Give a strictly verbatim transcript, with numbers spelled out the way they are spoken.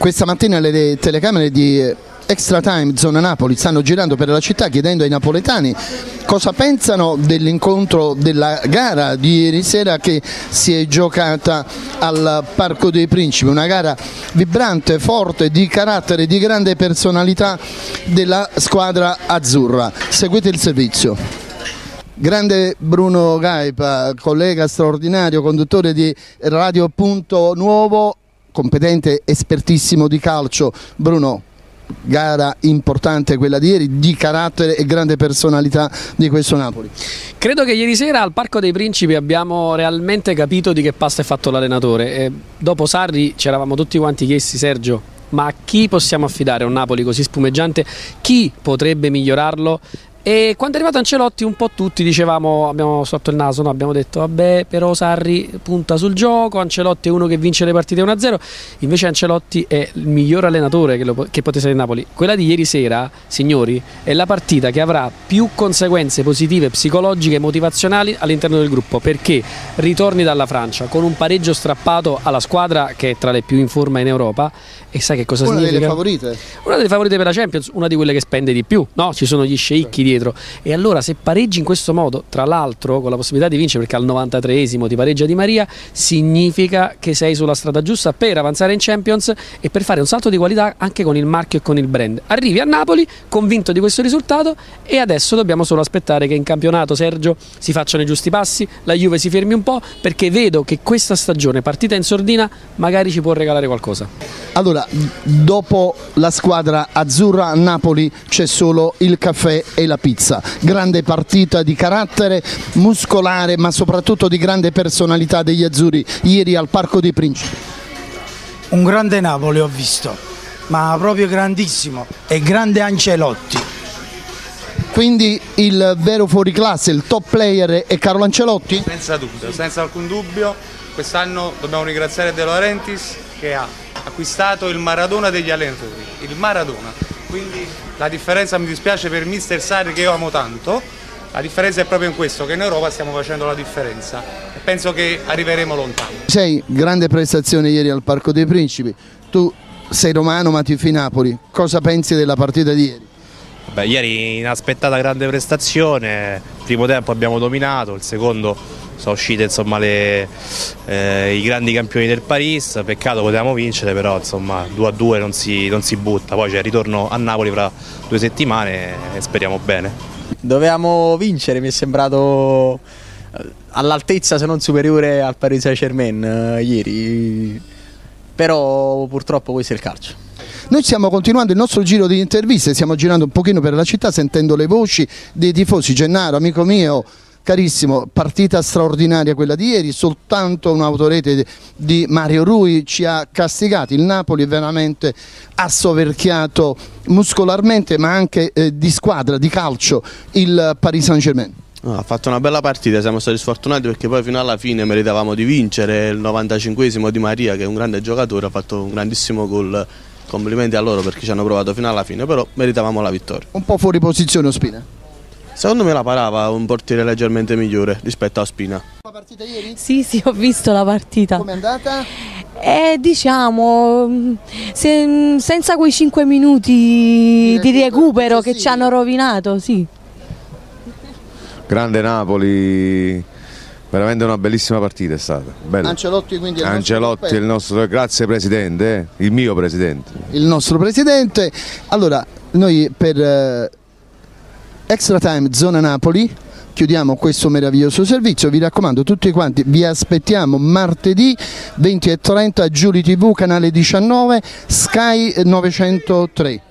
Questa mattina le telecamere di Extra Time Zona Napoli stanno girando per la città chiedendo ai napoletani cosa pensano dell'incontro della gara di ieri sera che si è giocata al Parco dei Principi, una gara vibrante, forte, di carattere, di grande personalità della squadra azzurra. Seguite il servizio. Grande Bruno Gaipa, collega straordinario, conduttore di Radio Punto Nuovo, competente, espertissimo di calcio. Bruno, gara importante quella di ieri, di carattere e grande personalità di questo Napoli. Credo che ieri sera al Parco dei Principi abbiamo realmente capito di che pasta è fatto l'allenatore. E dopo Sarri ci eravamo tutti quanti chiesti: Sergio, ma a chi possiamo affidare un Napoli così spumeggiante? Chi potrebbe migliorarlo? E quando è arrivato Ancelotti un po' tutti dicevamo, abbiamo sotto il naso, no? Abbiamo detto vabbè, però Sarri punta sul gioco, Ancelotti è uno che vince le partite uno a zero, invece Ancelotti è il miglior allenatore che, lo, che potesse essere il Napoli. Quella di ieri sera, signori, è la partita che avrà più conseguenze positive, psicologiche e motivazionali all'interno del gruppo, perché ritorni dalla Francia con un pareggio strappato alla squadra che è tra le più in forma in Europa, e sai che cosa una significa? Una delle favorite. Una delle favorite per la Champions, una di quelle che spende di più, no? Ci sono gli sceicchi dietro, e allora se pareggi in questo modo, tra l'altro con la possibilità di vincere perché al novantatreesimo ti pareggia Di Maria, significa che sei sulla strada giusta per avanzare in Champions e per fare un salto di qualità anche con il marchio e con il brand. Arrivi a Napoli convinto di questo risultato e adesso dobbiamo solo aspettare che in campionato, Sergio, si facciano i giusti passi, la Juve si fermi un po', perché vedo che questa stagione partita in sordina magari ci può regalare qualcosa. Allora, dopo la squadra azzurra a Napoli c'è solo il caffè e la pizza. Grande partita di carattere muscolare, ma soprattutto di grande personalità degli azzurri ieri al Parco dei Principi. Un grande Napoli ho visto, ma proprio grandissimo, e grande Ancelotti. Quindi il vero fuoriclasse, il top player è Carlo Ancelotti? Senza dubbio, senza alcun dubbio. Quest'anno dobbiamo ringraziare De Laurentiis che ha acquistato il Maradona degli allenatori, il Maradona. Quindi la differenza, mi dispiace per mister Sarri che io amo tanto, la differenza è proprio in questo, che in Europa stiamo facendo la differenza e penso che arriveremo lontano. Sei, grande prestazione ieri al Parco dei Principi, tu sei romano ma tifi Napoli, cosa pensi della partita di ieri? Beh, ieri inaspettata grande prestazione, il primo tempo abbiamo dominato, il secondo sono uscite insomma le, eh, i grandi campioni del Paris, peccato potevamo vincere, però insomma due a due non si, non si butta, poi c'è il ritorno a Napoli fra due settimane e speriamo bene. Dovevamo vincere, mi è sembrato all'altezza se non superiore al Paris Saint-Germain eh, ieri, però purtroppo questo è il calcio. Noi stiamo continuando il nostro giro di interviste, stiamo girando un pochino per la città sentendo le voci dei tifosi. Gennaro, amico mio, carissimo, partita straordinaria quella di ieri, soltanto un'autorete di Mario Rui ci ha castigati, il Napoli è veramente assoverchiato muscolarmente ma anche eh, di squadra, di calcio, il Paris Saint-Germain. No, ha fatto una bella partita, siamo stati sfortunati perché poi fino alla fine meritavamo di vincere, il novantacinquesimo Di Maria che è un grande giocatore ha fatto un grandissimo gol, complimenti a loro perché ci hanno provato fino alla fine, però meritavamo la vittoria. Un po' fuori posizione Ospina? Secondo me la parava un portiere leggermente migliore rispetto a Ospina. La partita ieri? Sì, sì, ho visto la partita. Com'è andata? Eh, diciamo, se, senza quei cinque minuti di recupero che ci hanno rovinato, sì. Grande Napoli, veramente una bellissima partita è stata. Bella. Ancelotti quindi è il Ancelotti nostro, il nostro, grazie presidente, eh? Il mio presidente. Il nostro presidente. Allora, noi per eh, Extra Time Zona Napoli chiudiamo questo meraviglioso servizio, vi raccomando tutti quanti, vi aspettiamo martedì venti e trenta Giuli tivù, canale diciannove, Sky novecentotre.